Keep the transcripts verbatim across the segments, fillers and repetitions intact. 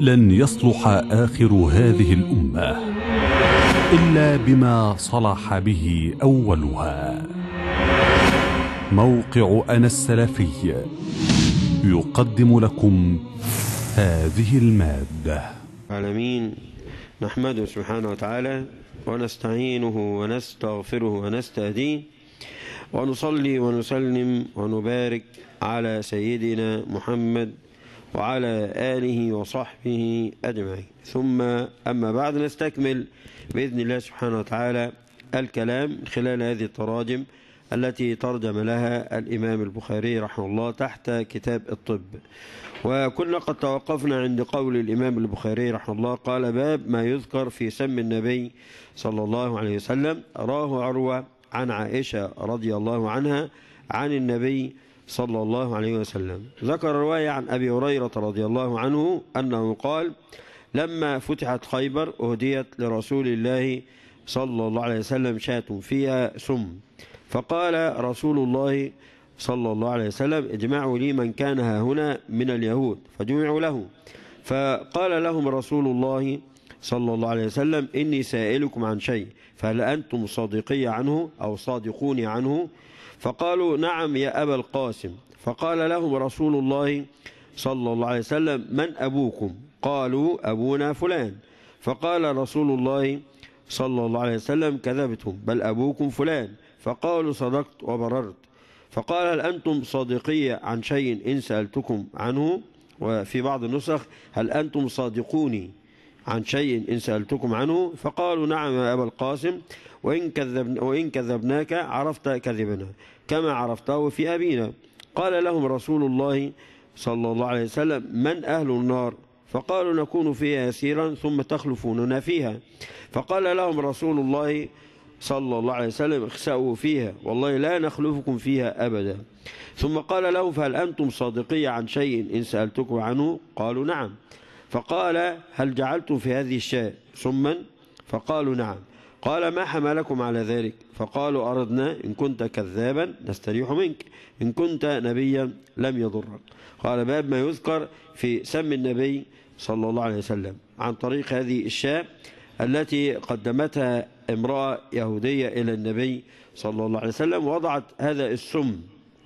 لن يصلح آخر هذه الأمة إلا بما صلح به أولها. موقع أنا السلفي يقدم لكم هذه المادة. العالمين، نحمده سبحانه وتعالى ونستعينه ونستغفره ونستهديه، ونصلي ونسلم ونبارك على سيدنا محمد وعلى آله وصحبه أجمعين. ثم أما بعد، نستكمل بإذن الله سبحانه وتعالى الكلام خلال هذه التراجم التي ترجم لها الإمام البخاري رحمه الله تحت كتاب الطب. وكنا قد توقفنا عند قول الإمام البخاري رحمه الله قال: باب ما يذكر في سم النبي صلى الله عليه وسلم. راه عروة عن عائشة رضي الله عنها عن النبي صلى الله عليه وسلم. ذكر رواية عن أبي هريرة رضي الله عنه أنه قال: لما فتحت خيبر أهديت لرسول الله صلى الله عليه وسلم شاة فيها سم، فقال رسول الله صلى الله عليه وسلم: اجمعوا لي من كان ها هنا من اليهود، فجمعوا له. فقال لهم رسول الله صلى الله عليه وسلم: إني سائلكم عن شيء، فهل أنتم صادقي عنه أو صادقوني عنه؟ فقالوا: نعم يا أبا القاسم. فقال لهم رسول الله صلى الله عليه وسلم: من أبوكم؟ قالوا: أبونا فلان. فقال رسول الله صلى الله عليه وسلم: كذبتم، بل أبوكم فلان. فقالوا: صدقت وبررت. فقال: هل أنتم صادقي عن شيء إن سألتكم عنه؟ وفي بعض النسخ: هل أنتم صادقوني عن شيء إن سألتكم عنه؟ فقالوا: نعم يا أبا القاسم، وإن, كذبنا وإن كذبناك عرفت كذبنا كما عرفته في أبينا. قال لهم رسول الله صلى الله عليه وسلم: من أهل النار؟ فقالوا: نكون فيها يسيرا ثم تخلفوننا فيها. فقال لهم رسول الله صلى الله عليه وسلم: اخسأوا فيها، والله لا نخلفكم فيها أبدا. ثم قال لهم: فهل أنتم صادقي عن شيء إن سألتكم عنه؟ قالوا: نعم. فقال: هل جعلتم في هذه الشاة سما؟ فقالوا: نعم. قال: ما حملكم على ذلك؟ فقالوا: أردنا إن كنت كذابا نستريح منك، إن كنت نبيا لم يضرك. قال: باب ما يذكر في سم النبي صلى الله عليه وسلم عن طريق هذه الشاة التي قدمتها امرأة يهودية إلى النبي صلى الله عليه وسلم، وضعت هذا السم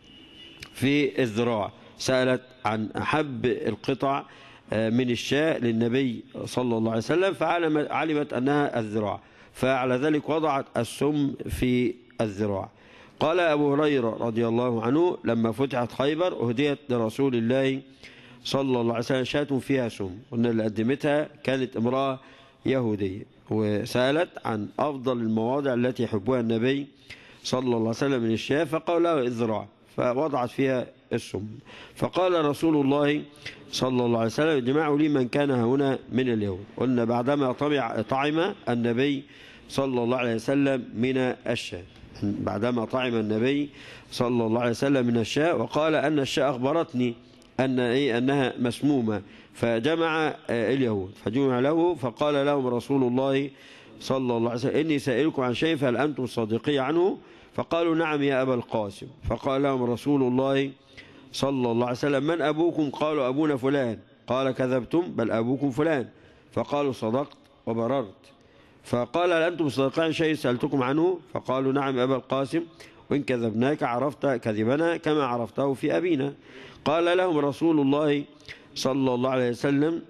في الذراع. سألت عن أحب القطع من الشاة للنبي صلى الله عليه وسلم، فعلمت أنها الذراع، فعلى ذلك وضعت السم في الذراع. قال أبو هريرة رضي الله عنه: لما فتحت خيبر أهديت لرسول الله صلى الله عليه وسلم شاة فيها سم. قلنا اللي قدمتها كانت امرأة يهودية، وسألت عن أفضل المواضع التي يحبها النبي صلى الله عليه وسلم من الشاة، فقال له الذراع، فوضعت فيها السم. فقال رسول الله صلى الله عليه وسلم: اجمعوا لي من كان هنا من اليهود. قلنا بعدما طمع طعم النبي صلى الله عليه وسلم من الشاة، بعدما طعم النبي صلى الله عليه وسلم من الشاة، وقال أن الشاة أخبرتني أن إيه أنها مسمومة، فجمع اليهود فجمع له. فقال لهم رسول الله صلى الله عليه وسلم: إني سائلكم عن شيء، فهل أنتم صادقي عنه؟ فقالوا: نعم يا أبا القاسم. فقال لهم رسول الله صلى الله عليه وسلم: من أبوكم؟ قالوا: أبونا فلان. قال: كذبتم، بل أبوكم فلان. فقالوا: صدقت وبررت. فقال: هل أنتم صادقين عن شيء سألتكم عنه؟ فقالوا: نعم يا أبا القاسم، وإن كذبناك عرفت كذبنا كما عرفته في أبينا. قال لهم رسول الله صلى الله عليه وسلم: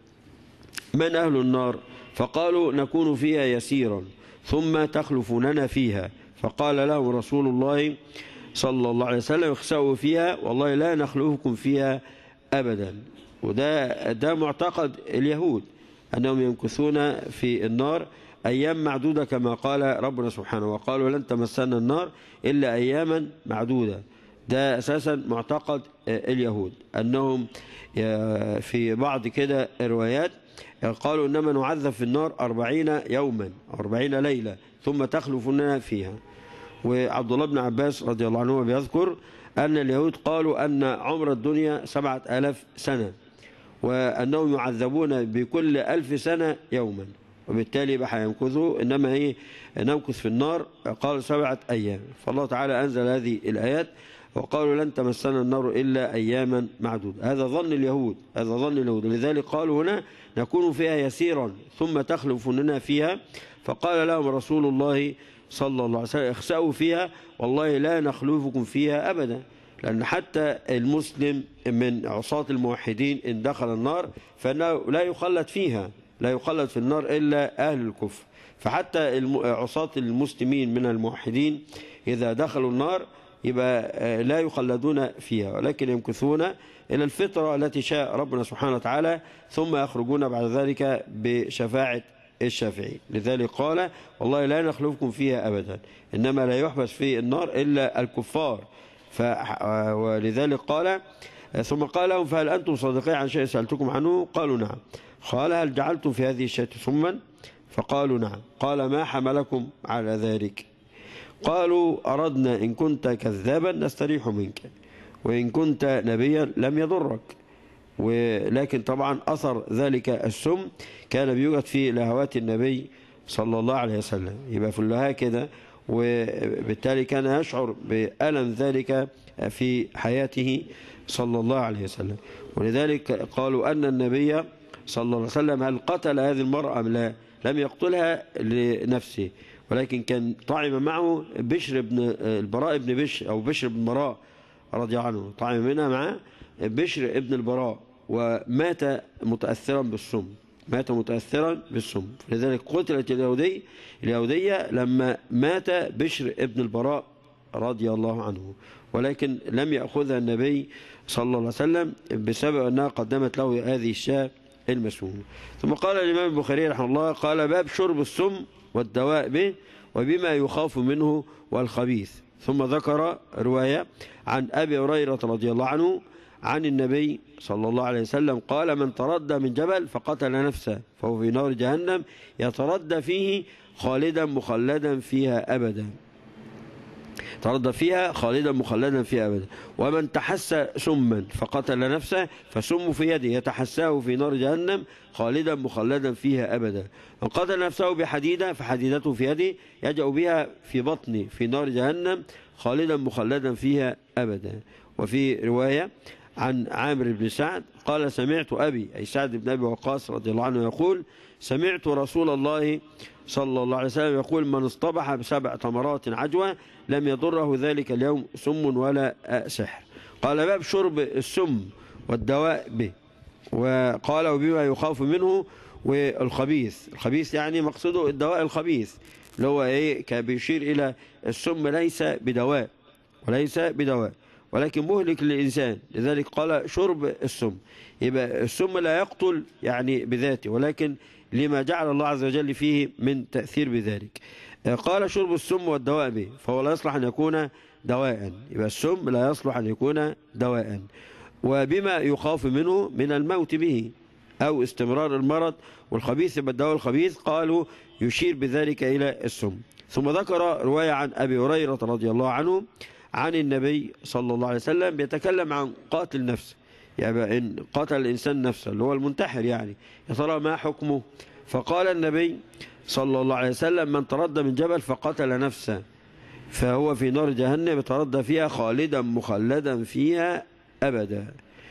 من أهل النار؟ فقالوا: نكون فيها يسيرا ثم تخلفوننا فيها. فقال لهم رسول الله صلى الله عليه وسلم: اخسأوا فيها، والله لا نخلفكم فيها أبدا. وده ده معتقد اليهود، أنهم يمكثون في النار أيام معدودة كما قال ربنا سبحانه: وقالوا لن تمسنا النار إلا أياما معدودة. ده أساسا معتقد اليهود، أنهم في بعض كده روايات قالوا: إنما نعذب في النار أربعين يوما أربعين ليلة ثم تخلفنا فيها. وعبد الله بن عباس رضي الله عنه بيذكر أن اليهود قالوا أن عمر الدنيا سبعة آلاف سنة، وأنهم يعذبون بكل ألف سنة يوما، وبالتالي بقى يمكثوا، إنما هي نمكث في النار قال سبعة أيام. فالله تعالى أنزل هذه الآيات وقالوا لن تمسنا النار إلا أياما معدودة. هذا ظن اليهود، هذا ظن اليهود، لذلك قالوا هنا نكون فيها يسيرا ثم تخلفوننا فيها. فقال لهم رسول الله صلى الله عليه وسلم اخسأوا فيها والله لا نخلفكم فيها أبدا، لأن حتى المسلم من عصاة الموحدين إن دخل النار فإنه لا يخلد فيها، لا يخلد في النار إلا أهل الكفر. فحتى عصاة المسلمين من الموحدين إذا دخلوا النار يبقى لا يخلدون فيها، ولكن يمكثون إلى الفترة التي شاء ربنا سبحانه وتعالى، ثم يخرجون بعد ذلك بشفاعة الشافعي. لذلك قال والله لا نخلفكم فيها أبدا، إنما لا يحبس في النار إلا الكفار. ف... ولذلك قال ثم قال لهم فهل أنتم صادقين عن شيء سألتكم عنه؟ قالوا نعم. قال هل جعلتم في هذه الشاة سما؟ فقالوا نعم. قال ما حملكم على ذلك؟ قالوا أردنا إن كنت كذابا نستريح منك، وإن كنت نبيا لم يضرك. ولكن طبعا أثر ذلك السم كان بيوجد في لهوات النبي صلى الله عليه وسلم، يبقى في اللهاء كده، وبالتالي كان يشعر بألم ذلك في حياته صلى الله عليه وسلم. ولذلك قالوا أن النبي صلى الله عليه وسلم هل قتل هذه المرأة أم لا؟ لم يقتلها لنفسه، ولكن كان طعم معه بشر بن البراء بن بشر أو بشر بن براء رضي عنه، طعم منها مع بشر ابن البراء ومات متأثرا بالسم، مات متأثرا بالسم. لذلك قتلت اليهودية اليهودية لما مات بشر ابن البراء رضي الله عنه، ولكن لم يأخذها النبي صلى الله عليه وسلم بسبب أنها قدمت له هذه الشاة المسمومة. ثم قال الإمام البخاري رحمه الله قال باب شرب السم والدواء به وبما يخاف منه والخبيث. ثم ذكر رواية عن أبي هريرة رضي الله عنه عن النبي صلى الله عليه وسلم قال من تردى من جبل فقتل نفسه فهو في نار جهنم يتردى فيه خالدا مخلدا فيها أبدا، تردى فيها خالدا مخلدا فيها أبدا. ومن تحسى سما فقتل نفسه فسم في يده يتحساه في نار جهنم خالدا مخلدا فيها أبدا. من قتل نفسه بحديدة فحديدته في يده يجأ بها في بطنه في نار جهنم خالدا مخلدا فيها أبدا. وفي رواية عن عامر بن سعد قال سمعت أبي أي سعد بن أبي وقاص رضي الله عنه يقول سمعت رسول الله صلى الله عليه وسلم يقول من اصطبح بسبع تمرات عجوة لم يضره ذلك اليوم سم ولا سحر. قال باب شرب السم والدواء به، وقال وبما يخاف منه والخبيث. الخبيث يعني مقصده الدواء الخبيث اللي هو ايه، كان بيشير إلى السم ليس بدواء وليس بدواء ولكن مهلك للإنسان، لذلك قال شرب السم. يبقى السم لا يقتل يعني بذاته، ولكن لما جعل الله عز وجل فيه من تأثير بذلك. قال شرب السم والدواء به فهو لا يصلح أن يكون دواء، يبقى السم لا يصلح أن يكون دواء. وبما يخاف منه من الموت به أو استمرار المرض. والخبيث يبقى الدواء الخبيث قالوا يشير بذلك إلى السم. ثم ذكر رواية عن أبي هريرة رضي الله عنه عن النبي صلى الله عليه وسلم بيتكلم عن قاتل نفسه، يعني إن قتل الإنسان نفسه اللي هو المنتحر، يعني يا ترى ما حكمه؟ فقال النبي صلى الله عليه وسلم من تردى من جبل فقتل نفسه فهو في نار جهنم يتردى فيها خالدا مخلدا فيها أبدا.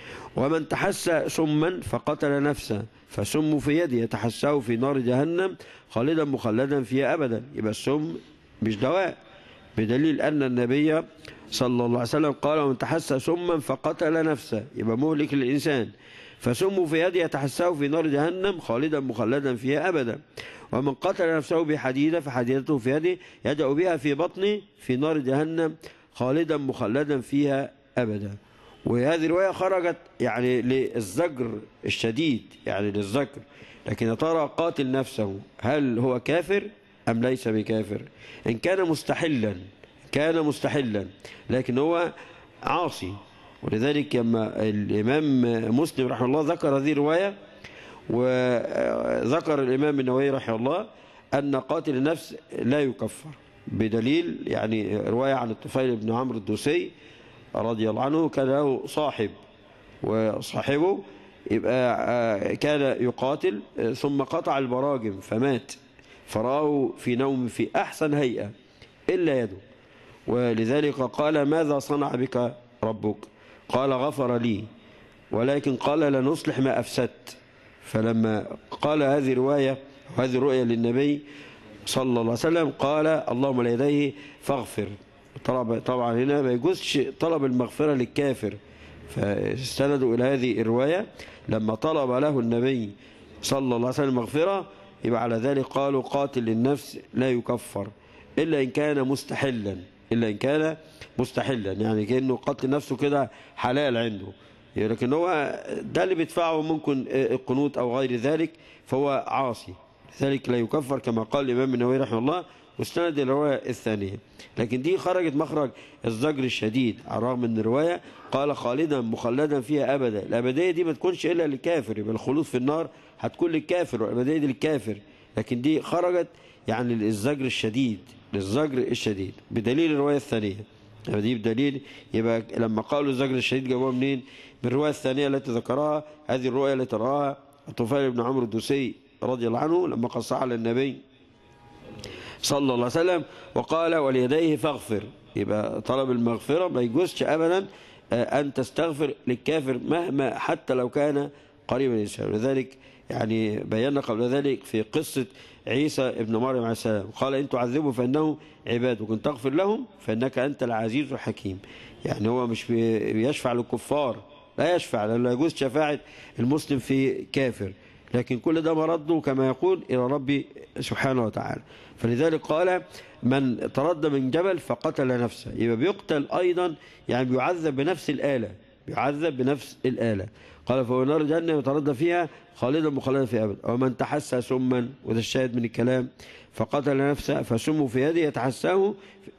ومن تحسى سما فقتل نفسه فسم في يده يتحساه في نار جهنم خالدا مخلدا فيها أبدا. يبقى السم مش دواء، بدليل أن النبي صلى الله عليه وسلم قال ومن تحسى سما فقتل نفسه يبقى مهلك للإنسان فسم في يده يتحساه في نار جهنم خالدا مخلدا فيها أبدا. ومن قتل نفسه بحديدة فحديدته في يده يجأ بها في بطنه في نار جهنم خالدا مخلدا فيها أبدا. وهذه الرواية خرجت يعني للزجر الشديد، يعني للزجر. لكن يا ترى قاتل نفسه هل هو كافر أم ليس بكافر؟ إن كان مستحلا كان مستحلا لكن هو عاصي. ولذلك لما الإمام مسلم رحمه الله ذكر هذه الرواية، وذكر الإمام النووي رحمه الله أن قاتل النفس لا يكفر بدليل يعني رواية عن الطفيل بن عمرو الدوسي رضي الله عنه كان له صاحب، وصاحبه يبقى كان يقاتل ثم قطع البراجم فمات، فرآه في نوم في أحسن هيئة إلا يده، ولذلك قال ماذا صنع بك ربك؟ قال غفر لي، ولكن قال لنصلح ما أفسدت. فلما قال هذه رواية وهذه الرؤية للنبي صلى الله عليه وسلم قال اللهم ليديه فاغفر. طبعا هنا ما يجوزش طلب المغفرة للكافر، فاستندوا إلى هذه الرواية. لما طلب له النبي صلى الله عليه وسلم مغفرة يبقى على ذلك قالوا قاتل النفس لا يكفر إلا إن كان مستحلا، إلا إن كان مستحلا، يعني كأنه قتل نفسه كده حلال عنده، لكن هو ده اللي بيدفعه ممكن القنوط أو غير ذلك فهو عاصي، لذلك لا يكفر كما قال الإمام النووي رحمه الله، واستند الرواية الثانية. لكن دي خرجت مخرج الزجر الشديد، على الرغم من الرواية قال خالدا مخلدا فيها أبدا. الأبدية دي ما تكونش إلا للكافر، يبقى الخلود في النار هتكون للكافر والأبدية دي للكافر، لكن دي خرجت يعني للزجر الشديد، للزجر الشديد بدليل الرواية الثانية. يبقى دي بدليل، يبقى لما قالوا الزجر الشديد جابوها منين؟ من الرواية الثانية التي ذكرها، هذه الرؤيا التي رآها الطفيل بن عمرو الدوسي رضي الله عنه لما قص على النبي صلى الله عليه وسلم وقال وليديه فاغفر. يبقى طلب المغفرة ما يجوزش أبدا أن تستغفر للكافر مهما حتى لو كان قريبا الإنسان. ولذلك يعني بينا قبل ذلك في قصة عيسى ابن مريم عليه السلام قال إن تعذبوا فإنه عبادك وإن تغفر لهم فإنك أنت العزيز الحكيم. يعني هو مش بيشفع للكفار، لا يشفع، لا يجوز شفاعة المسلم في كافر، لكن كل ده مرده كما يقول إلى ربي سبحانه وتعالى. فلذلك قال من ترد من جبل فقتل نفسه، يبقى بيقتل أيضا، يعني بيعذب بنفس الآلة، بيعذب بنفس الآلة. قال فهو نار جهنم يتردى فيها خالدا مخلدا فيها أبدا. ومن تحسى سما، وده الشاهد من الكلام، فقتل نفسه فسمه في يده يتحساه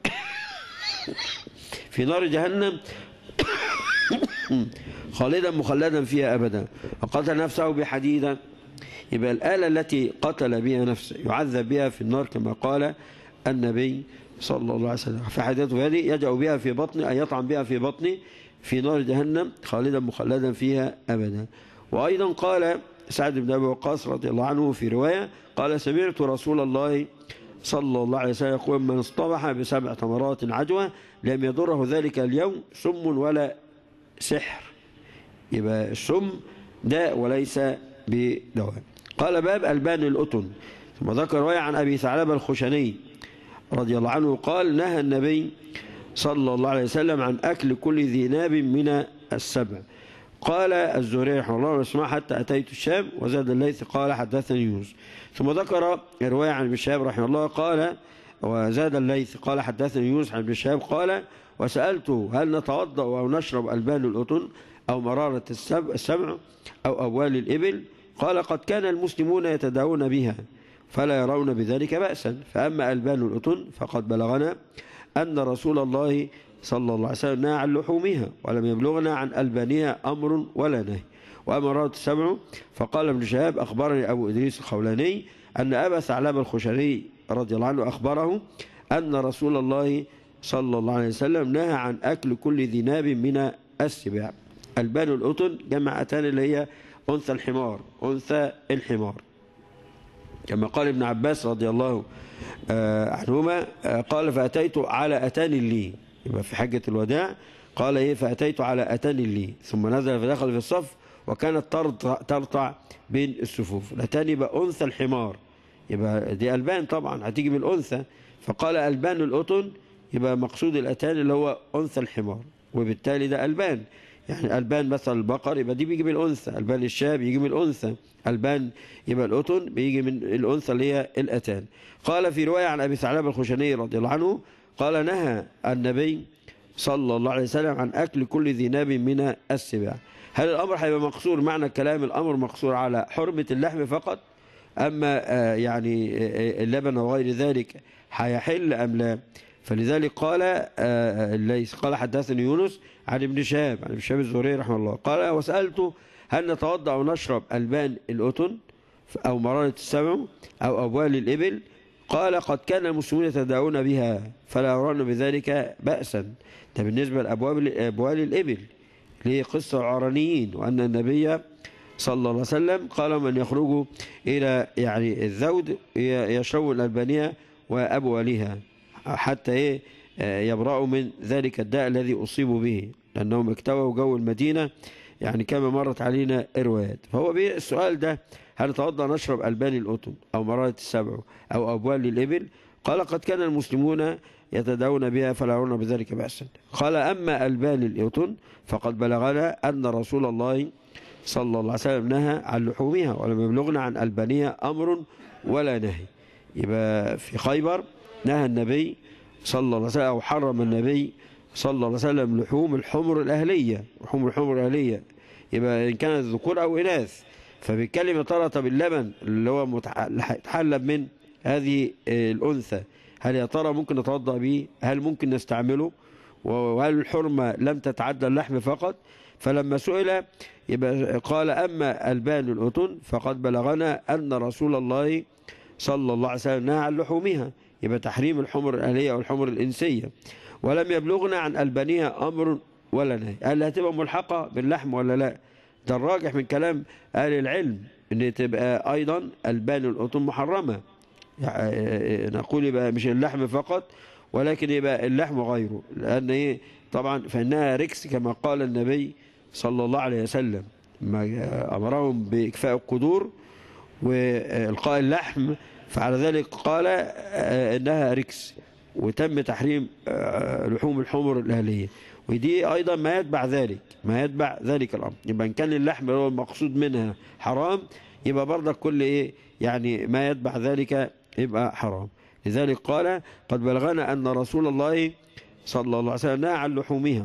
في نار جهنم خالدا مخلدا فيها أبدا. وقتل نفسه بحديدا، يبقى الآلة التي قتل بها نفسه يعذب بها في النار كما قال النبي صلى الله عليه وسلم في حديث هذه يجأ بها في بطني، أن يطعن بها في بطني في نار جهنم خالدا مخلدا فيها أبدا. وأيضا قال سعد بن أبي وقاص رضي الله عنه في رواية قال سمعت رسول الله صلى الله عليه وسلم يقول من اصطبح بسبع تمرات عجوة لم يضره ذلك اليوم سم ولا سحر. يبقى السم داء وليس بدواء. قال باب ألبان الأتن. ثم ذكر رواية عن أبي ثعلبة الخشني رضي الله عنه قال نهى النبي صلى الله عليه وسلم عن أكل كل ذي ناب من السبع. قال الزهري رحمه الله واسمع حتى أتيت الشام. وزاد الليث قال حدثني يونس. ثم ذكر رواية عن ابن شهاب رحمه الله قال وزاد الليث قال حدثني يونس عن ابن شهاب قال وسألته هل نتوضأ أو نشرب ألبان الأتن أو مرارة السبع أو أبوال الإبل؟ قال قد كان المسلمون يتداوون بها فلا يرون بذلك بأسا، فأما ألبان الأتن فقد بلغنا أن رسول الله صلى الله عليه وسلم نهى عن لحومها ولم يبلغنا عن ألبانها أمر ولا نهي. وأما مرارة السبع فقال ابن شهاب أخبرني أبو إدريس الخولاني أن أبا ثعلبة الخشني رضي الله عنه أخبره أن رسول الله صلى الله عليه وسلم نهى عن أكل كل ذي ناب من السباع. ألبان الأتن جمعتان اللي هي أنثى الحمار، أنثى الحمار، كما قال ابن عباس رضي الله عنهما قال فأتيت على أتان لي، يبقى في حجة الوداع قال إيه فأتيت على أتان لي ثم نزل فدخل في الصف وكانت ترطع, ترطع بين الصفوف. الأتان يبقى أنثى الحمار، يبقى دي ألبان طبعا هتيجي من الأنثى، فقال ألبان الأتن يبقى مقصود الأتان اللي هو أنثى الحمار، وبالتالي ده ألبان، يعني ألبان مثل البقر يبقى دي بيجي من الأنثى، ألبان الشاة بيجي من الأنثى، ألبان يبقى الأتن بيجي من الأنثى اللي هي الأتان. قال في رواية عن أبي ثعلبة الخشني رضي الله عنه قال نهى النبي صلى الله عليه وسلم عن أكل كل ذي ناب من السباع. هل الأمر هيبقى مقصور معنى الكلام الأمر مقصور على حرمة اللحم فقط، أما يعني اللبن وغير ذلك هيحل أم لا؟ فلذلك قال الليث قال حدثني يونس عن ابن شهاب عن ابن شهاب الزهري رحمه الله قال وسألته هل نتوضأ ونشرب ألبان الأتن أو مرارة السبع أو أبوال الإبل؟ قال قد كان المسلمون يتداوون بها فلا يرون بذلك بأسا. ده بالنسبة لأبوال الإبل اللي هي قصة العرانيين، وأن النبي صلى الله عليه وسلم قال من يخرج إلى يعني الذود يشرب الألبانية وأبوالها حتى إيه يبرأوا من ذلك الداء الذي أصيبوا به، لأنهم اكتووا جو المدينة يعني كما مرت علينا الروايات. فهو السؤال ده: هل نتوضأ نشرب ألبان الأتن أو مرارة السبع أو أبوال للإبل؟ قال: قد كان المسلمون يتداون بها فلا يرون بذلك بأسا. قال: أما ألبان الأتن فقد بلغنا أن رسول الله صلى الله عليه وسلم نهى عن لحومها ولم يبلغنا عن ألبانها أمر ولا نهي. يبقى في خيبر نهى النبي صلى الله عليه وسلم أو حرم النبي صلى الله عليه وسلم لحوم الحمر الأهلية، لحوم الحمر الأهلية يبقى إن كانت ذكور أو إناث. فبالكلمة طرت باللبن اللي هو يتحلب من هذه الأنثى، هل يا ترى ممكن نتوضأ به؟ هل ممكن نستعمله؟ وهل الحرمة لم تتعدى اللحم فقط؟ فلما سئل يبقى قال: أما ألبان الأتن فقد بلغنا أن رسول الله صلى الله عليه وسلم نهى عن لحومها، يبقى تحريم الحمر الأهلية والحمر الإنسية، ولم يبلغنا عن ألبانها أمر ولا نهي. هل هتبقى ملحقة باللحم ولا لا؟ ده الراجح من كلام أهل العلم ان تبقى أيضا ألبان الأتن محرمة، يعني نقول يبقى مش اللحم فقط ولكن يبقى اللحم غيره، لأن إيه طبعا فإنها ركس كما قال النبي صلى الله عليه وسلم، ما أمرهم بإكفاء القدور وإلقاء اللحم، فعلى ذلك قال إنها ركس، وتم تحريم لحوم الحمر الأهلية. ودي أيضا ما يتبع ذلك ما يتبع ذلك الأمر. يبقى إن كان اللحم هو المقصود منها حرام، يبقى برضك كل إيه يعني ما يتبع ذلك يبقى حرام. لذلك قال: قد بلغنا أن رسول الله صلى الله عليه وسلم نهى عن لحومها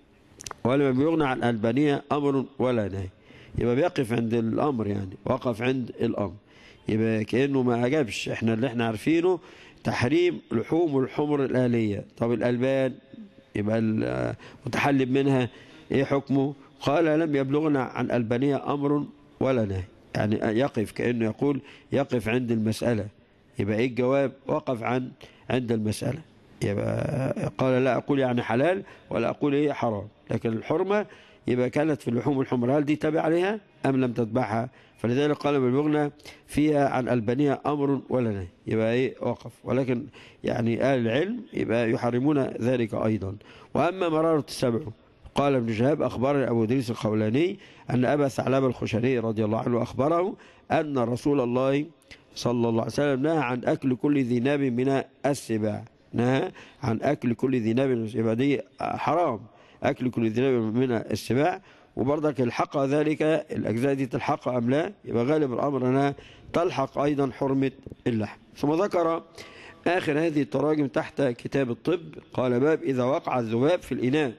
ولم يبلغنا عن ألبانها أمر ولا نهي. يبقى بيقف عند الأمر، يعني وقف عند الأمر، يبقى كأنه ما أجابش. احنا اللي احنا عارفينه تحريم لحوم الحمر الأهلية. طب الألبان يبقى المتحلب منها ايه حكمه؟ قال: لم يبلغنا عن ألبانها أمر ولا نهي. يعني يقف كأنه يقول يقف عند المسألة. يبقى ايه الجواب؟ وقف عن عند المسألة. يبقى قال: لا أقول يعني حلال ولا أقول ايه حرام، لكن الحرمة يبقى كانت في اللحوم الحمر، هل دي تابع عليها أم لم تتبعها؟ فلذلك قال: بلغنا فيها عن ألبانها أمر ولا نهي. يبقى ايه وقف. ولكن يعني أهل العلم يبقى يحرمون ذلك أيضا. وأما مرارة السبع، قال ابن شهاب: أخبرنا أبو إدريس الخولاني أن أبا ثعلبة الخشني رضي الله عنه أخبره أن رسول الله صلى الله عليه وسلم نهى عن أكل كل ذي ناب من السباع. نهى عن أكل كل ذي ناب من السباع، دي حرام أكل كل ذي ناب من السباع. وبرضك الحق ذلك الأجزاء دي تلحق أم لا؟ يبقى غالب الأمر أنها تلحق أيضا حرمة اللحم. ثم ذكر آخر هذه التراجم تحت كتاب الطب، قال: باب إذا وقع الذباب في الإناء.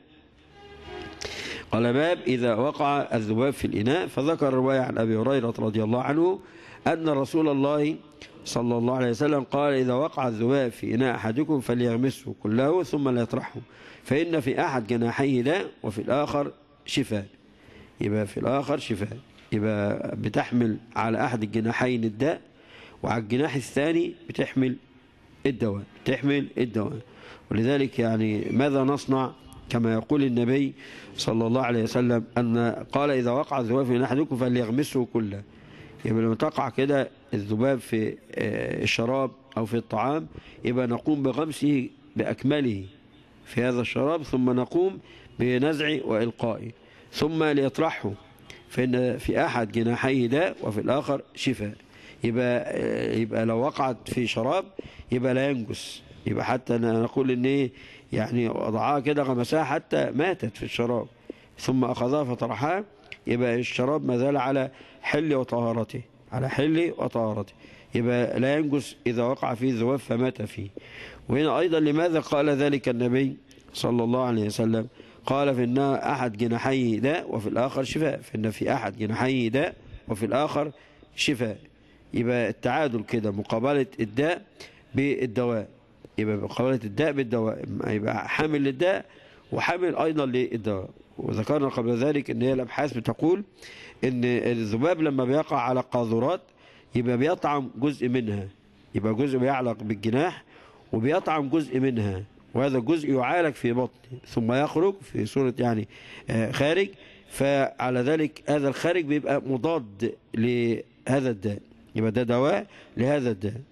قال: باب إذا وقع الذباب في الإناء. فذكر رواية عن أبي هريرة رضي الله عنه أن رسول الله صلى الله عليه وسلم قال: إذا وقع الذباب في إناء أحدكم فليغمسه كله ثم لا يطرحه، فإن في أحد جناحيه داء وفي الآخر شفاء. يبقى في الآخر شفاء، يبقى بتحمل على أحد الجناحين الداء، وعلى الجناح الثاني بتحمل الدواء بتحمل الدواء ولذلك يعني ماذا نصنع؟ كما يقول النبي صلى الله عليه وسلم أن قال: إذا وقع الذباب في أحدكم فليغمسه كله. يبقى لما تقع كده الذباب في الشراب أو في الطعام، يبقى نقوم بغمسه بأكمله في هذا الشراب، ثم نقوم بنزعه وإلقائه، ثم ليطرحه، فإن في أحد جناحيه داء وفي الآخر شفاء. يبقى يبقى لو وقعت في شراب يبقى لا ينجس، يبقى حتى نقول إن يعني وضعها كده غمسها حتى ماتت في الشراب ثم أخذها فطرحها، يبقى الشراب ما زال على حل وطهارته على حل وطهارته يبقى لا ينجس إذا وقع فيه الذباب فمات فيه. وهنا أيضا لماذا قال ذلك النبي صلى الله عليه وسلم؟ قال: فإن أحد جناحيه داء وفي الآخر شفاء، فإن في أحد جناحيه داء وفي الآخر شفاء. يبقى التعادل كده، مقابلة الداء بالدواء، يبقى مقابلة الداء بالدواء، يبقى حامل للداء وحامل أيضا للدواء. وذكرنا قبل ذلك أن هي الأبحاث بتقول أن الذباب لما بيقع على قاذورات يبقى بيطعم جزء منها، يبقى جزء بيعلق بالجناح وبيطعم جزء منها، وهذا الجزء يعالج في بطنه ثم يخرج في صورة يعني خارج، فعلى ذلك هذا الخارج بيبقى مضاد لهذا الداء، يبقى ده دواء لهذا الداء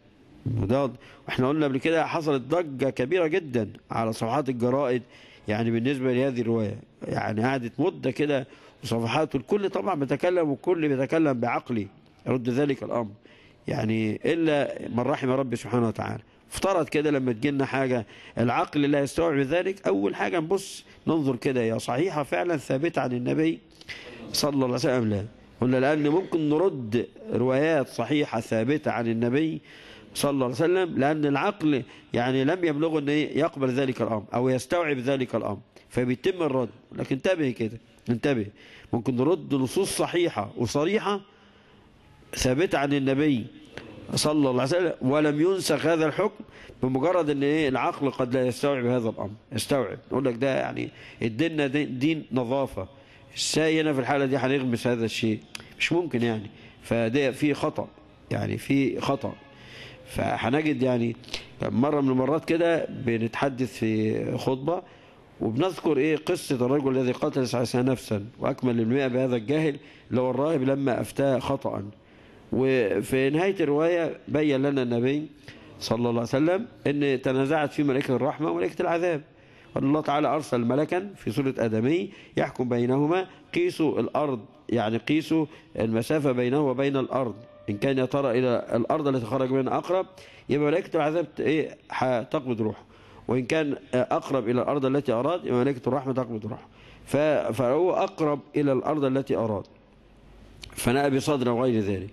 وده واحنا قلنا قبل كده حصلت ضجة كبيرة جدا على صفحات الجرائد يعني بالنسبة لهذه الرواية، يعني قعدت مدة كده وصفحات، والكل طبعا بيتكلم والكل بيتكلم بعقلي يرد ذلك الأمر، يعني إلا من رحم ربي سبحانه وتعالى. افترض كده لما تجينا حاجة العقل لا يستوعب ذلك، أول حاجة نبص ننظر كده هي صحيحة فعلا ثابتة عن النبي صلى الله عليه وسلم لا، قلنا لأن ممكن نرد روايات صحيحة ثابتة عن النبي صلى الله عليه وسلم لأن العقل يعني لم يبلغه أن يقبل ذلك الأمر أو يستوعب ذلك الأمر فبيتم الرد. لكن انتبه كده، انتبه، ممكن نرد نصوص صحيحة وصريحة ثابتة عن النبي صلى الله عليه وسلم ولم ينسخ هذا الحكم بمجرد ان ايه العقل قد لا يستوعب هذا الامر. يستوعب نقول لك ده يعني الدين دين, دين نظافة، ازاي هنا في الحالة دي هنغمس هذا الشيء؟ مش ممكن يعني، فده في خطأ، يعني في خطأ. فهنجد يعني مرة من المرات كده بنتحدث في خطبة وبنذكر ايه قصة الرجل الذي قتل تسعين نفسا واكمل المئة بهذا الجاهل اللي هو الراهب لما افتاه خطأ. وفي نهاية الرواية بين لنا النبي صلى الله عليه وسلم ان تنازعت في ملائكة الرحمة وملائكة العذاب، وان الله تعالى ارسل ملكا في صورة ادمي يحكم بينهما، قيسوا الارض يعني قيسوا المسافة بينه وبين الارض، ان كان يا ترى الى الارض التي خرج منها اقرب يبقى ملائكة العذاب ايه هتقبض روحه، وان كان اقرب الى الارض التي اراد يبقى ملائكة الرحمة تقبض روحه، فهو اقرب الى الارض التي اراد فنأى بصدر وغير ذلك.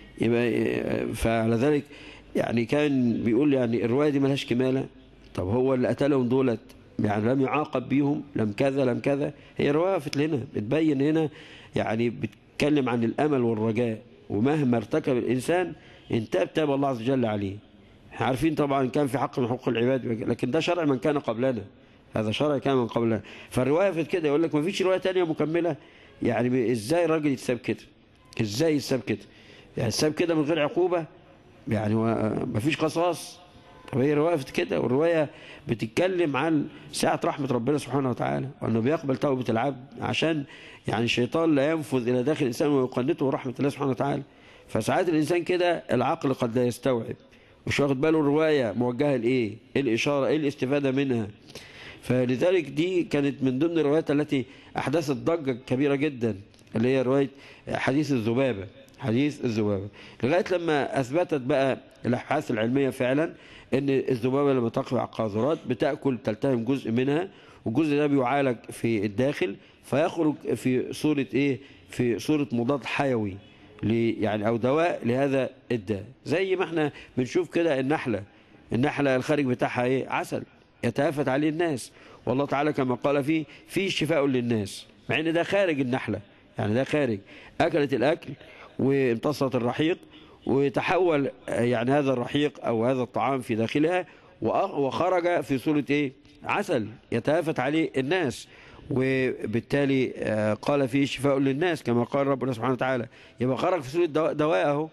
يبقى فعلى ذلك يعني كان بيقول يعني الرواية دي ملهاش كمالة. طب هو اللي قتلهم دولت يعني لم يعاقب بيهم، لم كذا لم كذا. هي رواية فت لنا بتبين هنا يعني بتتكلم عن الأمل والرجاء، ومهما ارتكب الإنسان إن تاب تاب الله عز وجل عليه. احنا عارفين طبعا كان في حق من حقوق العباد، لكن ده شرع من كان قبلنا، هذا شرع كان من قبلنا. فالرواية فت كده يقول لك ما فيش رواية تانية مكملة. يعني ازاي الراجل يتساب كده؟ ازاي يتساب كده؟ يعني الساب كده من غير عقوبة؟ يعني ما فيش قصاص؟ طب هي رواية كده، والرواية بتتكلم عن ساعة رحمة ربنا سبحانه وتعالى وأنه بيقبل توبة العبد، عشان يعني الشيطان لا ينفذ إلى داخل الإنسان ويقنطه رحمة الله سبحانه وتعالى. فساعات الإنسان كده العقل قد لا يستوعب، مش واخد باله الرواية موجهة لإيه، إيه الإشارة، إيه الاستفادة منها. فلذلك دي كانت من ضمن الروايات التي أحدثت ضجة كبيرة جدا، اللي هي رواية حديث الذبابة. حديث الذبابة لغاية لما أثبتت بقى الأبحاث العلمية فعلا أن الذبابة لما تقع على القاذورات بتأكل تلتهم جزء منها، والجزء ده بيعالج في الداخل فيخرج في صورة إيه؟ في صورة مضاد حيوي يعني أو دواء لهذا الداء. زي ما احنا بنشوف كده النحلة، النحلة الخارج بتاعها إيه؟ عسل يتهافت عليه الناس، والله تعالى كما قال فيه فيه شفاء للناس، مع ان ده خارج النحلة، يعني ده خارج أكلت الأكل وامتصت الرحيق وتحول يعني هذا الرحيق أو هذا الطعام في داخلها وخرج في صورة إيه؟ عسل يتهافت عليه الناس، وبالتالي قال فيه شفاء للناس كما قال ربنا سبحانه وتعالى. يبقى خرج في صورة دواء اهو،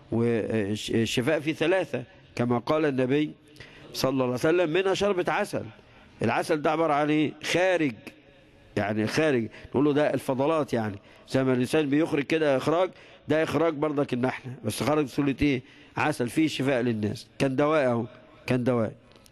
والشفاء في ثلاثة كما قال النبي صلى الله عليه وسلم، منها شربة عسل. العسل ده عبارة عن ايه؟ خارج، يعني خارج نقول له ده الفضلات، يعني زي ما الإنسان بيخرج كده إخراج، ده إخراج برضك النحلة بس خرج صورة إيه؟ عسل فيه شفاء للناس، كان دواء أهو، كان دواء.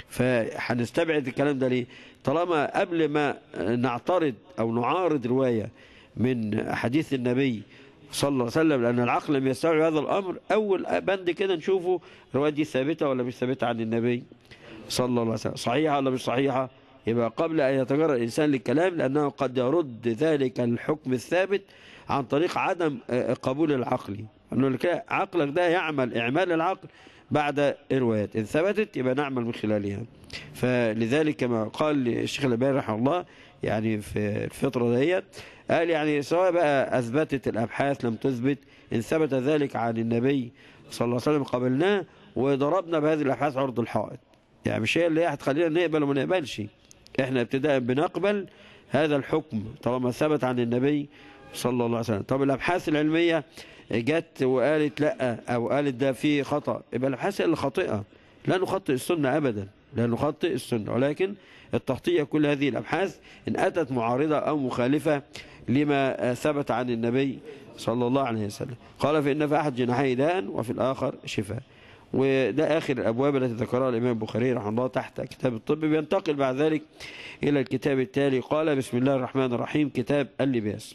فهنستبعد الكلام ده ليه؟ طالما قبل ما نعترض أو نعارض رواية من حديث النبي صلى الله عليه وسلم لأن العقل لم يستوعب هذا الأمر، أول بند كده نشوفه الرواية دي ثابتة ولا مش ثابتة عن النبي صلى الله عليه وسلم، صحيحة ولا مش صحيحة. يبقى قبل أن يتجرأ الإنسان للكلام، لأنه قد يرد ذلك الحكم الثابت عن طريق عدم قبول العقل، أنه عقلك ده يعمل إعمال العقل بعد الروايات، إن ثبتت يبقى نعمل من خلالها. فلذلك كما قال الشيخ الألباني رحمه الله يعني في الفترة ديت قال يعني سواء بقى أثبتت الأبحاث لم تثبت، إن ثبت ذلك عن النبي صلى الله عليه وسلم قبلناه وضربنا بهذه الأبحاث عرض الحائط. يعني مش هي اللي هتخلينا نقبل وما نقبلش، احنا ابتداء بنقبل هذا الحكم طالما ثبت عن النبي صلى الله عليه وسلم. طب الأبحاث العلمية جت وقالت لا أو قالت ده فيه خطأ، يبقى الأبحاث اللي خاطئة، لا نخطئ السنة أبدا، لا نخطئ السنة، ولكن التخطئة كل هذه الأبحاث إن أتت معارضة أو مخالفة لما ثبت عن النبي صلى الله عليه وسلم. قال فإن في أحد جناحي داء وفي الآخر شفاء. وده آخر الأبواب التي ذكرها الإمام البخاري رحمه الله تحت كتاب الطب. بينتقل بعد ذلك إلى الكتاب التالي. قال بسم الله الرحمن الرحيم: كتاب اللباس.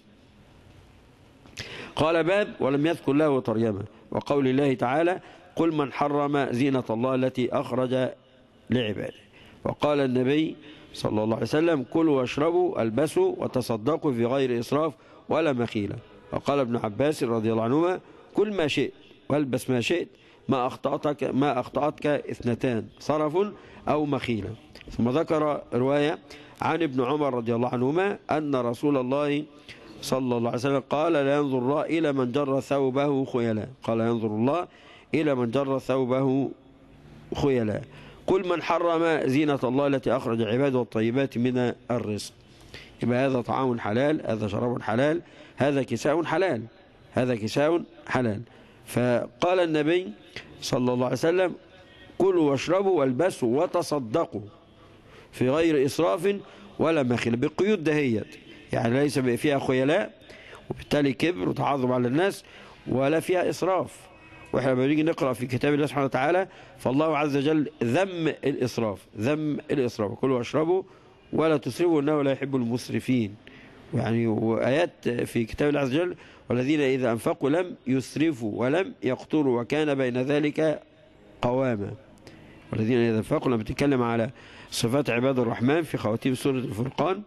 قال: باب ولم يذكر له ترجمة. وقول الله تعالى: قل من حرم زينة الله التي أخرج لعباده. وقال النبي صلى الله عليه وسلم: كلوا واشربوا البسوا وتصدقوا في غير إسراف ولا مخيلة. وقال ابن عباس رضي الله عنهما: كل ما شئت والبس ما شئت، ما أخطأتك ما أخطأتك اثنتان، صرف أو مخيلة. ثم ذكر رواية عن ابن عمر رضي الله عنهما أن رسول الله صلى الله عليه وسلم قال: لا ينظر الله إلى من جر ثوبه خيلاء. قال: ينظر الله إلى من جر ثوبه خيلاء. كل من حرم زينة الله التي أخرج عباده الطيبات من الرزق. يبقى هذا طعام حلال، هذا شراب حلال، هذا كساء حلال، هذا كساء حلال. فقال النبي صلى الله عليه وسلم: كلوا واشربوا والبسوا وتصدقوا في غير إسراف ولا مخيلة، بقيود دهيت، يعني ليس فيها خيلاء وبالتالي كبر وتعظم على الناس، ولا فيها إسراف. واحنا لما نيجي نقرأ في كتاب الله سبحانه وتعالى فالله عز وجل ذم الإسراف، ذم الإسراف: كلوا واشربوا ولا تسرفوا إنه لا يحب المسرفين. يعني وآيات في كتاب الله عز وجل: والذين إذا أنفقوا لم يسرفوا ولم يقتروا وكان بين ذلك قواما. والذين إذا أنفقوا، لما تتكلم على صفات عباد الرحمن في خواتيم سورة الفرقان: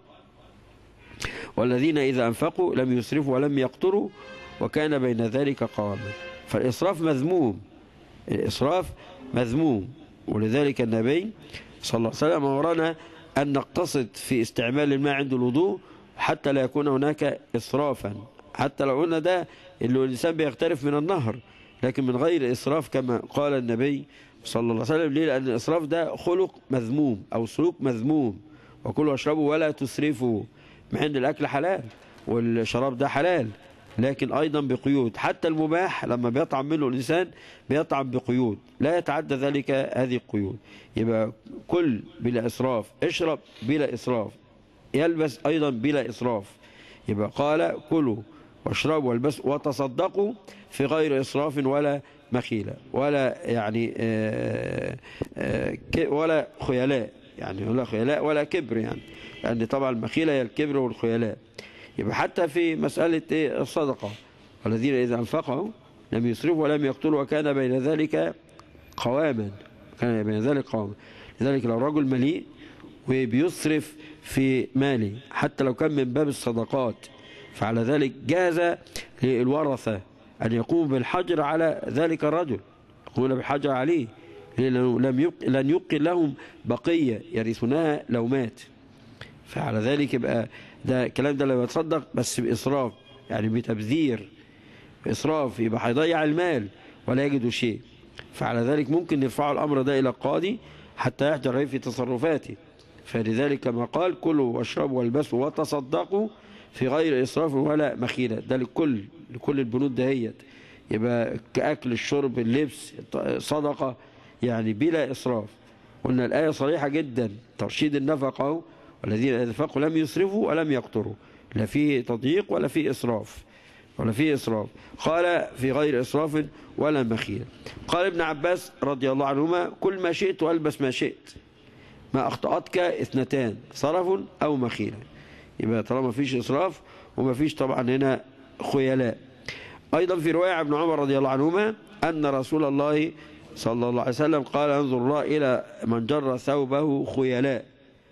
والذين إذا أنفقوا لم يسرفوا ولم يقتروا وكان بين ذلك قواما. فالإسراف مذموم، الإسراف مذموم. ولذلك النبي صلى الله عليه وسلم أمرنا أن نقتصد في استعمال الماء عند الوضوء حتى لا يكون هناك إسرافا، حتى لو قلنا ده اللي الإنسان بيختلف من النهر، لكن من غير إسراف كما قال النبي صلى الله عليه وسلم. ليه؟ لأن الإسراف ده خلق مذموم أو سلوك مذموم. وكلوا واشربوا ولا تسرفوا، مع أن الأكل حلال والشراب ده حلال، لكن أيضا بقيود. حتى المباح لما بيطعم منه الإنسان بيطعم بقيود لا يتعدى ذلك هذه القيود. يبقى كل بلا إسراف، اشرب بلا إسراف، يلبس أيضا بلا إسراف. يبقى قال: كلوا واشربوا والبسوا وتصدقوا في غير إسراف ولا مخيلة، ولا يعني آآ آآ ولا خيلاء، يعني ولا خيلاء ولا كبر، يعني لأن طبعا المخيلة هي الكبر والخيلاء. يبقى حتى في مسألة الصدقة: والذين إذا أنفقوا لم يسرفوا ولم يقتروا وكان بين ذلك قواما، كان بين ذلك قواما. لذلك لو رجل مليء وبيسرف في ماله حتى لو كان من باب الصدقات، فعلى ذلك جاز للورثة أن يقوم بالحجر على ذلك الرجل، يقومون بالحجر عليه، لأنه لم يبق لن يبقي لهم بقية يرثونها لو مات. فعلى ذلك يبقى ده الكلام ده لما يتصدق بس بإسراف، يعني بتبذير، بإسراف، يبقى هيضيع المال ولا يجد شيء. فعلى ذلك ممكن نرفع الأمر ده إلى القاضي حتى يحجر عليه في تصرفاته. فلذلك كما قال: كلوا واشربوا والبسوا وتصدقوا في غير إسراف ولا مخيلة. ده لكل لكل البنود دهيت، يبقى كأكل، الشرب، اللبس، صدقة، يعني بلا إسراف. قلنا الآية صريحة جدا، ترشيد النفقة: والذين إذا أنفقوا لم يسرفوا ولم يقتروا، لا فيه تضييق ولا فيه إسراف ولا فيه إسراف. قال: في غير إسراف ولا مخيلة. قال ابن عباس رضي الله عنهما: كل ما شئت والبس ما شئت، ما أخطأتك اثنتان، صرف أو مخيلة. يبقى طالما ما فيش إسراف وما فيش طبعا هنا خيلاء. أيضا في رواية عن ابن عمر رضي الله عنهما أن رسول الله صلى الله عليه وسلم قال: انظر الله إلى من جر ثوبه خيلاء،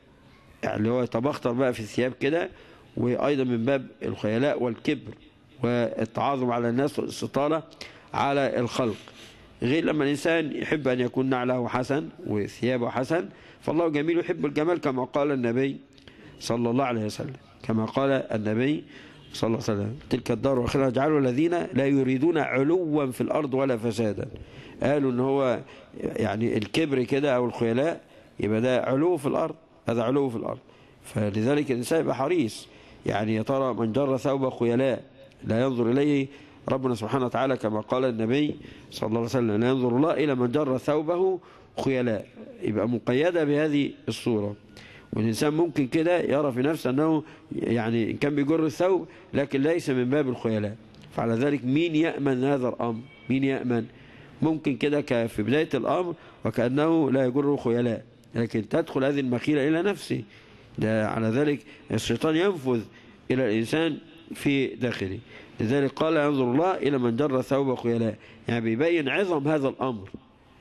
يعني هو يتبختر بقى في الثياب كده، وأيضا من باب الخيلاء والكبر والتعاظم على الناس والاستطالة على الخلق. غير لما الإنسان يحب أن يكون نعله حسن وثيابه حسن، فالله جميل يحب الجمال كما قال النبي صلى الله عليه وسلم، كما قال النبي صلى الله عليه وسلم: تلك الدار وآخرها جعلوا الذين لا يريدون علوا في الأرض ولا فسادا. قالوا ان هو يعني الكبر كده او الخيلاء يبقى ده علو في الأرض، هذا علو في الأرض. فلذلك الإنسان يبقى حريص، يعني يا ترى من جر ثوب خيلاء لا ينظر إليه ربنا سبحانه وتعالى كما قال النبي صلى الله عليه وسلم: لا ينظر الله إلى من جر ثوبه خيلاء. يبقى مقيدة بهذه الصورة. والإنسان ممكن كده يرى في نفسه أنه يعني كان بيجر الثوب لكن ليس من باب الخيلاء. فعلى ذلك مين يأمن هذا الأمر؟ مين يأمن؟ ممكن كده في بداية الأمر وكأنه لا يجر خيلاء، لكن تدخل هذه المخيلة إلى نفسه، ده على ذلك الشيطان ينفذ إلى الإنسان في داخله. لذلك قال ينظر الله إلى من جر ثوب خيلاء، يعني بيبين عظم هذا الأمر،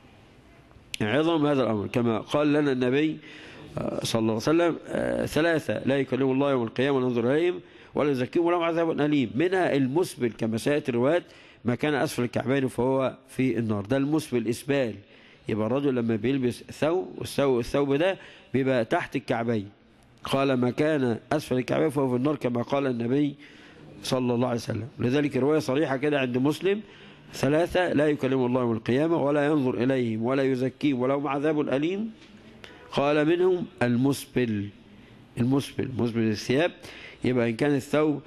عظم هذا الأمر كما قال لنا النبي صلى الله عليه وسلم ثلاثة لا يكلم الله يوم القيامة ولا ينظر إليهم ولا يزكيهم ولهم عذاب أليم، منها المسبل كما سيأتي الروايات ما كان أسفل الكعبين فهو في النار، ده المسبل إسبال. يبقى الرجل لما بيلبس ثوب والثوب الثوب ده بيبقى تحت الكعبين، قال ما كان أسفل الكعبين فهو في النار كما قال النبي صلى الله عليه وسلم. لذلك الرواية صريحة كده عند مسلم ثلاثة لا يكلم الله يوم القيامة ولا ينظر إليهم ولا يزكيهم ولهم عذاب أليم، قال منهم المسبل، المسبل مسبل الثياب. يبقى إن كان الثوب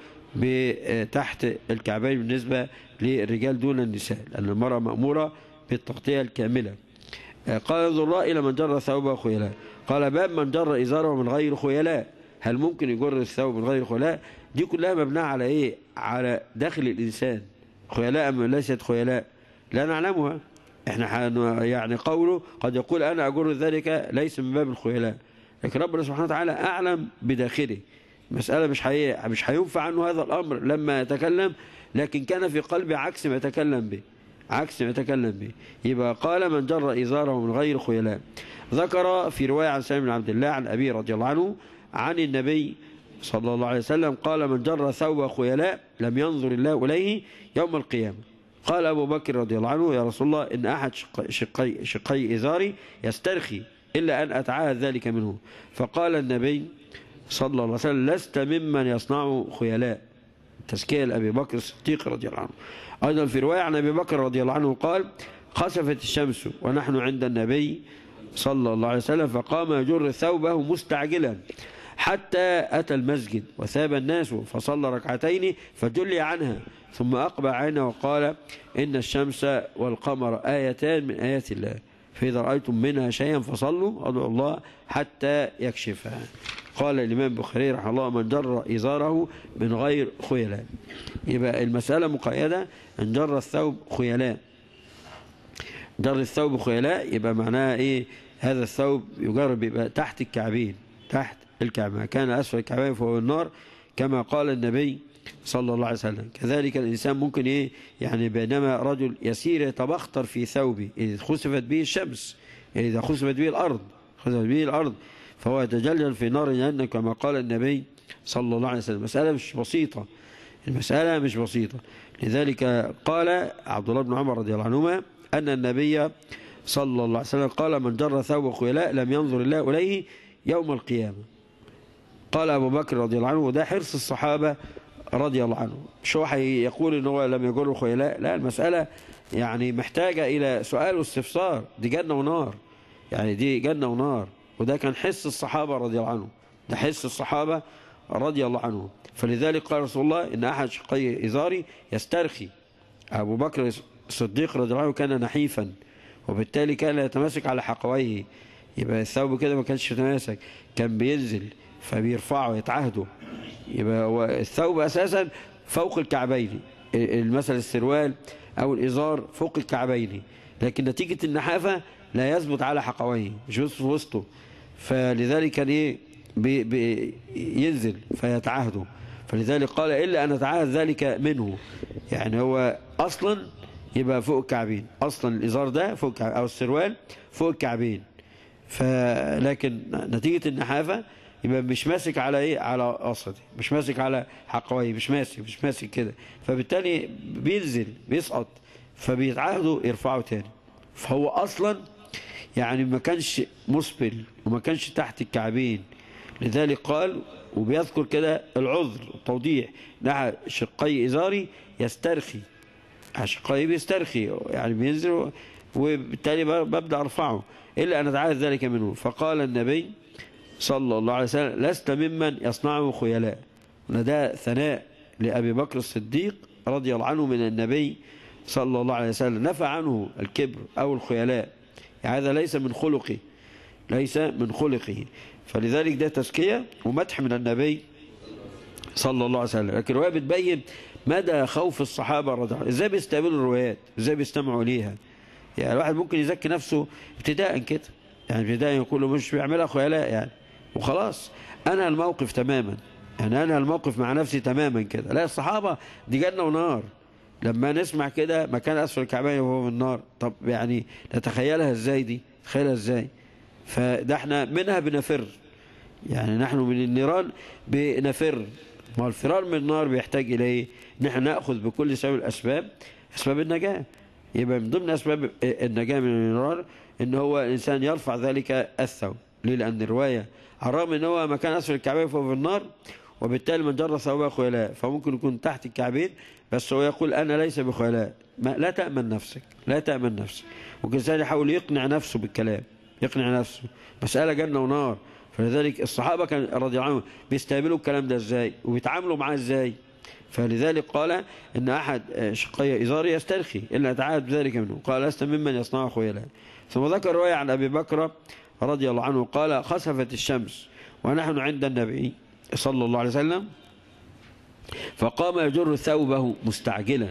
تحت الكعبين بالنسبة للرجال دون النساء، لأن المرأة مأمورة بالتغطية الكاملة. قال انظر الله إلى من جر ثوبه خيلاء. قال باب من جر إزاره من غير خيلاء، هل ممكن يجر الثوب من غير خيلاء؟ دي كلها مبناة على إيه؟ على داخل الإنسان. خيلاء أم ليست خيلاء لا نعلمها، احنا يعني قوله قد يقول أنا أجر ذلك ليس من باب الخيلاء، لكن ربنا سبحانه وتعالى أعلم بداخله. مسألة مش حي... مش هينفع عنه هذا الأمر لما يتكلم، لكن كان في قلبه عكس ما يتكلم به، عكس ما يتكلم به. يبقى قال من جر إزاره من غير خيلاء. ذكر في رواية عن سالم بن عبد الله عن أبي رضي الله عنه عن النبي صلى الله عليه وسلم قال من جر ثوب خيلاء لم ينظر الله إليه يوم القيامة. قال أبو بكر رضي الله عنه يا رسول الله إن أحد شقي, شقي إزاري يسترخي إلا أن أتعاهد ذلك منه. فقال النبي صلى الله عليه وسلم لست ممن يصنع خيلاء، تزكية لأبي بكر الصديق رضي الله عنه. أيضا في رواية عن أبي بكر رضي الله عنه قال خسفت الشمس ونحن عند النبي صلى الله عليه وسلم فقام يجر ثوبه مستعجلا حتى أتى المسجد وثاب الناس فصلى ركعتين فجلي عنها ثم أقبل عينه وقال إن الشمس والقمر آيتان من آيات الله فإذا رأيتم منها شيئا فصلوا أدعوا الله حتى يكشفها. قال الإمام البخاري رحمه الله من جر إزاره من غير خيلاء. يبقى المسألة مقيدة أن جر الثوب خيلاء، جر الثوب خيلاء يبقى معناها إيه؟ هذا الثوب يجرب يبقى تحت الكعبين، تحت الكعبين كان أسفل الكعبين فهو النار كما قال النبي صلى الله عليه وسلم. كذلك الإنسان ممكن إيه يعني بينما رجل يسير يتبختر في ثوبه إذا خسفت به الشمس، إذا خسفت به الأرض، خسفت به الأرض فهو يتجلجل في نار جهنم كما قال النبي صلى الله عليه وسلم. المسألة مش بسيطة، المسألة مش بسيطة. لذلك قال عبد الله بن عمر رضي الله عنهما أن النبي صلى الله عليه وسلم قال من جر ثوب خيلاء لم ينظر الله إليه يوم القيامة. قال أبو بكر رضي الله عنه وده حرص الصحابة رضي الله عنه، مش هو يقول إن هو لم يجر خيلاء، لا المسألة يعني محتاجة إلى سؤال واستفسار، دي جنة ونار، يعني دي جنة ونار، وده كان حس الصحابة رضي الله عنه، ده حس الصحابة رضي الله عنه. فلذلك قال رسول الله إن أحد شقي إزاري يسترخي. أبو بكر الصديق رضي الله عنه كان نحيفا وبالتالي كان يتماسك على حقويه، يبقى الثوب كده ما كانش يتماسك، كان بينزل فبيرفعه يتعهده. يبقى الثوب أساسا فوق الكعبين، المثل السروال أو الإزار فوق الكعبين، لكن نتيجة النحافة لا يثبت على حقويه، مش في وسطه، فلذلك كان إيه بي بي ينزل فيتعهده. فلذلك قال إلا أن أتعاهد ذلك منه، يعني هو أصلا يبقى فوق الكعبين، أصلا الإزار ده فوق الكعبين أو السروال فوق الكعبين، فلكن نتيجة النحافة يبقى مش ماسك على ايه على قصدي، مش ماسك على حقويه، مش ماسك مش ماسك كده، فبالتالي بينزل بيسقط فبيتعاهدوا يرفعوا تاني. فهو اصلا يعني ما كانش مسبل وما كانش تحت الكعبين. لذلك قال وبيذكر كده العذر التوضيح نحى شقي ازاري يسترخي، شقي بيسترخي يعني بينزل وبالتالي ببدا ارفعه الا ان اتعاهد ذلك منه. فقال النبي صلى الله عليه وسلم لست ممن يصنعه خيلاء. ده ثناء لأبي بكر الصديق رضي الله عنه من النبي صلى الله عليه وسلم، نفى عنه الكبر أو الخيلاء، يعني هذا ليس من خلقه، ليس من خلقه. فلذلك ده تزكية ومدح من النبي صلى الله عليه وسلم. لكن الرواية بتبين مدى خوف الصحابة رضي الله عنهم، ازاي بيستقبلوا الروايات، ازاي بيستمعوا ليها، يعني الواحد ممكن يزكي نفسه ابتداء كده، يعني ابتداء يقول له مش بيعملها خيلاء يعني وخلاص، أنا الموقف تماما، يعني أنا الموقف مع نفسي تماما كده. لا، الصحابة دي جنة ونار، لما نسمع كده مكان أسفل الكعبين وهو في النار، طب يعني نتخيلها ازاي دي؟ تخيلها ازاي؟ فده احنا منها بنفر، يعني نحن من النيران بنفر. ما الفرار من النار بيحتاج إلى ايه؟ نحن نأخذ بكل سبب الأسباب، أسباب النجاة. يبقى من ضمن أسباب النجاة من النار إن هو الإنسان يرفع ذلك الثوب. ليه؟ لأن الرواية على الرغم إن هو مكان أسفل الكعبين فهو في النار، وبالتالي من جر ثوبه خيلاء، فممكن يكون تحت الكعبين بس هو يقول أنا ليس بخيلاء. لا تأمن نفسك، لا تأمن نفسك. والإنسان يحاول يقنع نفسه بالكلام، يقنع نفسه مسألة جنة ونار. فلذلك الصحابة كان رضي الله عنهم بيستقبلوا الكلام ده ازاي وبيتعاملوا معاه ازاي. فلذلك قال إن أحد شقي إزاري يسترخي إلا أتعاهد بذلك منه، قال لست ممن يصنع خيلاء. ثم ذكر رواية عن أبي بكر رضي الله عنه قال خسفت الشمس ونحن عند النبي صلى الله عليه وسلم فقام يجر ثوبه مستعجلا،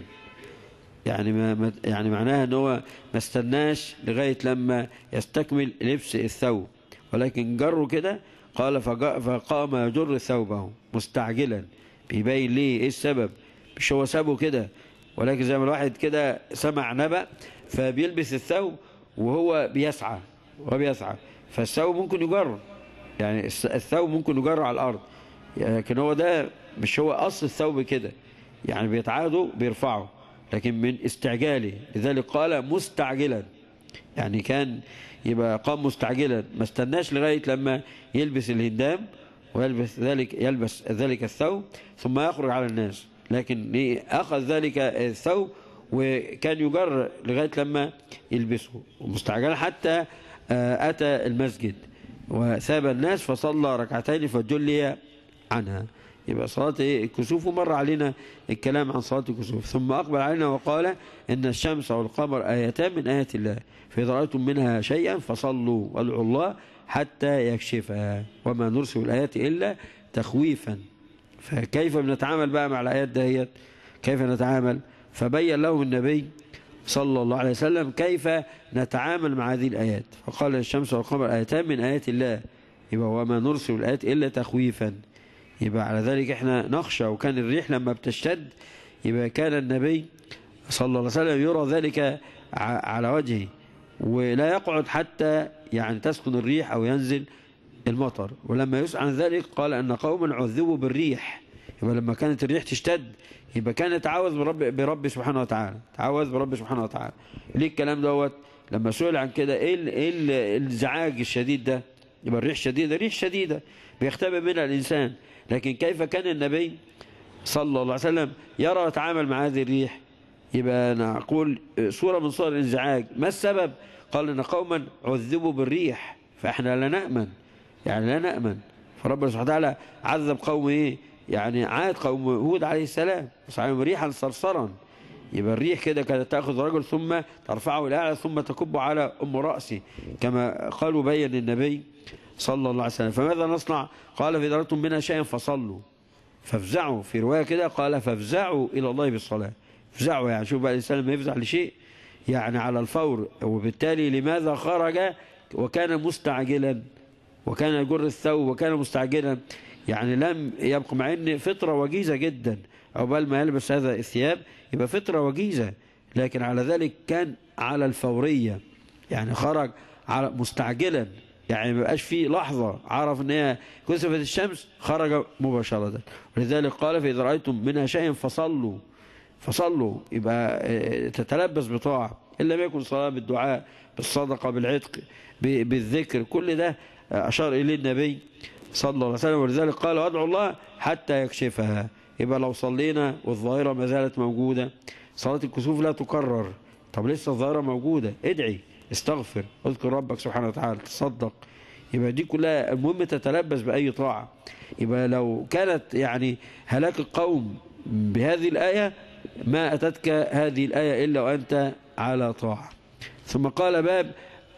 يعني ما يعني معناها ان هو ما استناش لغايه لما يستكمل لبس الثوب، ولكن جره كده. قال فقام يجر ثوبه مستعجلا، بيبين ليه ايه السبب، مش هو سابه كده، ولكن زي ما الواحد كده سمع نبأ فبيلبس الثوب وهو بيسعى وهو بيسعى، فالثوب ممكن يجر، يعني الثوب ممكن يجر على الارض، لكن هو ده مش هو اصل الثوب كده، يعني بيتعادوا بيرفعه، لكن من استعجاله. لذلك قال مستعجلا، يعني كان يبقى قام مستعجلا، ما استناش لغايه لما يلبس الهندام ويلبس ذلك يلبس ذلك الثوب ثم يخرج على الناس، لكن اخذ ذلك الثوب وكان يجر لغايه لما يلبسه مستعجلا حتى اتى المسجد وساب الناس فصلى ركعتين فجلي عنها. يبقى صلاة الكسوف، ومر علينا الكلام عن صلاة الكسوف. ثم أقبل علينا وقال إن الشمس والقمر آيتان من آيات الله فإذا رأيتم منها شيئا فصلوا وادعوا الله حتى يكشفها وما نرسل الآيات إلا تخويفا. فكيف بنتعامل بقى مع الآيات دهيت؟ كيف نتعامل؟ فبين لهم النبي صلى الله عليه وسلم كيف نتعامل مع هذه الآيات، فقال الشمس والقمر آيتان من آيات الله، يبقى وما نرسل الآيات إلا تخويفا. يبقى على ذلك احنا نخشى. وكان الريح لما بتشتد يبقى كان النبي صلى الله عليه وسلم يرى ذلك على وجهه ولا يقعد حتى يعني تسكن الريح أو ينزل المطر. ولما يسأل عن ذلك قال أن قوما عذبوا بالريح، يبقى لما كانت الريح تشتد يبقى كان يتعوذ برب, برب سبحانه وتعالى، تعوذ برب سبحانه وتعالى. ليه الكلام دوت؟ لما سئل عن كده ايه ايه الانزعاج الشديد ده؟ يبقى الريح شديدة، ريح شديدة بيختبئ منها الإنسان، لكن كيف كان النبي صلى الله عليه وسلم يرى ويتعامل مع هذه الريح؟ يبقى نقول صورة من صور الانزعاج. ما السبب؟ قال إن قوما عذبوا بالريح، فإحنا لا نأمن، يعني لا نأمن. فربنا سبحانه وتعالى عذب قوم إيه؟ يعني عاد قوم هود عليه السلام وصعدهم ريحا صرصرا. يبقى الريح كده كانت تأخذ رجل ثم ترفعه إلى أعلى ثم تكب على أم رأسه كما قال وبين النبي صلى الله عليه وسلم. فماذا نصنع؟ قال في درتم منها شيئا فصلوا فافزعوا. في رواية كده قال فافزعوا إلى الله بالصلاة. افزعوا يعني شوف بقى الإنسان لما يفزع لشيء يعني على الفور. وبالتالي لماذا خرج وكان مستعجلا وكان يجر الثوب وكان مستعجلا؟ يعني لم يبقى، مع ان فطرة وجيزة جدا عقبال ما يلبس هذا الثياب يبقى فطرة وجيزة، لكن على ذلك كان على الفورية، يعني خرج على مستعجلا، يعني ما بقاش فيه لحظة عرف ان هي كسفت الشمس خرج مباشرة. ولذلك قال فإذا رأيتم منها شيء فصلوا فصلوا. يبقى تتلبس بطاعة، إلا ما يكون صلاة بالدعاء بالصدقة بالعتق بالذكر، كل ده أشار إليه النبي صلى الله عليه وسلم. ولذلك قال وادعوا الله حتى يكشفها. يبقى لو صلينا والظاهرة ما زالت موجودة، صلاة الكسوف لا تكرر، طب لسه الظاهرة موجودة، ادعي، استغفر، اذكر ربك سبحانه وتعالى، تصدق. يبقى دي كلها المهم تتلبس بأي طاعة. يبقى لو كانت يعني هلاك القوم بهذه الآية ما أتتك هذه الآية إلا وأنت على طاعة. ثم قال باب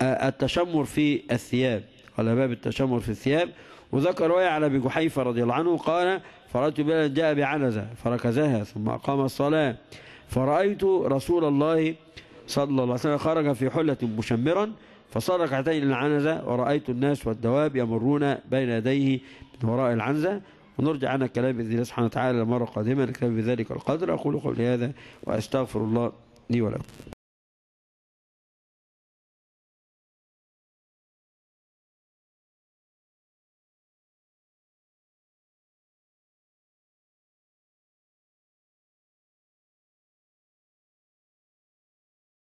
التشمر في الثياب، قال باب التشمر في الثياب. وذكر رواية على أبي جحيفة رضي الله عنه قال فرأيت بلالا جاء بعنزة فركزها ثم أقام الصلاة فرأيت رسول الله صلى الله عليه وسلم خرج في حلة مشمرا فصار ركعتين العنزة ورأيت الناس والدواب يمرون بين يديه من وراء العنزة. ونرجع عن الكلام بإذن الله سبحانه وتعالى المرة القادمة. نكتفي بذلك القدر. أقول قولي هذا وأستغفر الله لي ولكم.